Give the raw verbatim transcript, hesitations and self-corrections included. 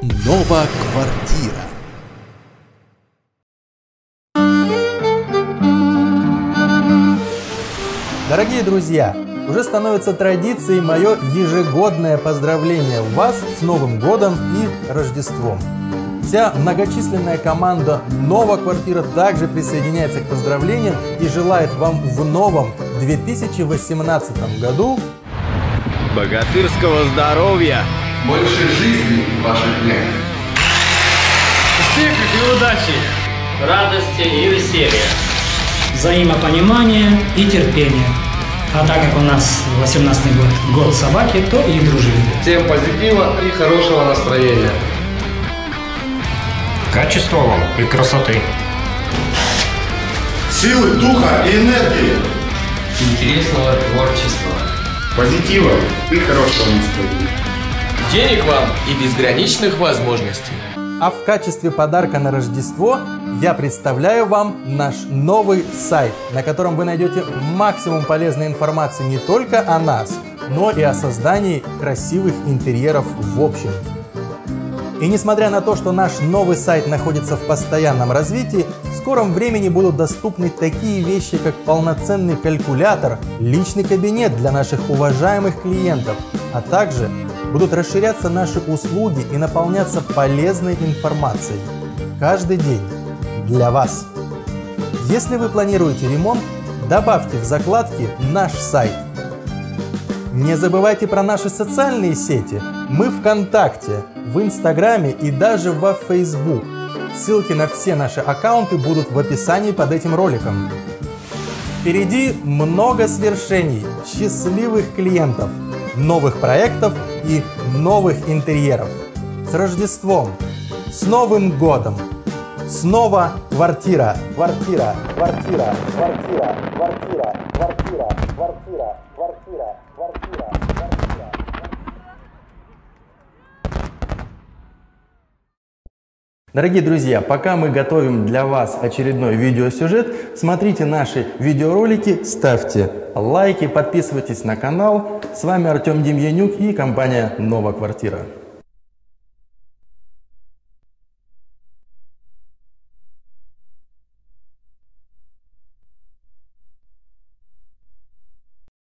Нова квартира. Дорогие друзья, уже становится традицией мое ежегодное поздравление вас с Новым годом и Рождеством. Вся многочисленная команда «Нова квартира» также присоединяется к поздравлениям и желает вам в новом две тысячи восемнадцатом году богатырского здоровья, больше жизни в ваших днях, успехов и удачи, радости и веселья, взаимопонимания и терпения. А так как у нас восемнадцатый год, год собаки, то и дружелюбие. Всем позитива и хорошего настроения. Качества вам и красоты. Силы духа и энергии. интересного творчества. Позитива и хорошего настроения. Денег вам и безграничных возможностей. А в качестве подарка на Рождество я представляю вам наш новый сайт, на котором вы найдете максимум полезной информации не только о нас, но и о создании красивых интерьеров в общем. И несмотря на то, что наш новый сайт находится в постоянном развитии, в скором времени будут доступны такие вещи, как полноценный калькулятор, личный кабинет для наших уважаемых клиентов, а также будут расширяться наши услуги и наполняться полезной информацией. Каждый день для вас. Если вы планируете ремонт, добавьте в закладки наш сайт. Не забывайте про наши социальные сети. Мы ВКонтакте, в Инстаграме и даже во Фейсбук. Ссылки на все наши аккаунты будут в описании под этим роликом. Впереди много свершений, счастливых клиентов, новых проектов и новых интерьеров. С Рождеством! С Новым годом! Снова квартира! Квартира! Квартира! Квартира! Квартира! Квартира! Квартира! Квартира! Квартира! Квартира! Дорогие друзья, пока мы готовим для вас очередной видеосюжет, смотрите наши видеоролики, ставьте лайки, подписывайтесь на канал. С вами Артем Демьянюк и компания «Нова квартира».